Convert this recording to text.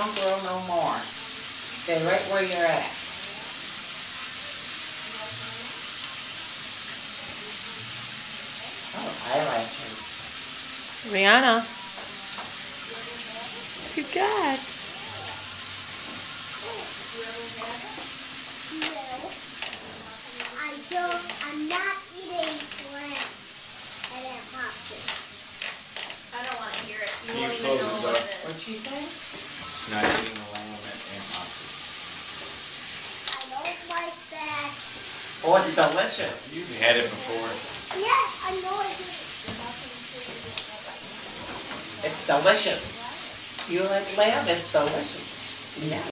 don't grow no more. Stay right where you're at. Oh, eyelashes. Rihanna. Good God. I'm not eating lamb. I didn't have to. I don't want to hear it. You Can won't you even close know the what door? it is. What'd she say? Not eating the lamb at Aunt Mox's. I don't like that. Oh, it's delicious. You've had it before. Yes, I know I did. It's delicious. You like lamb? It's delicious. Yeah.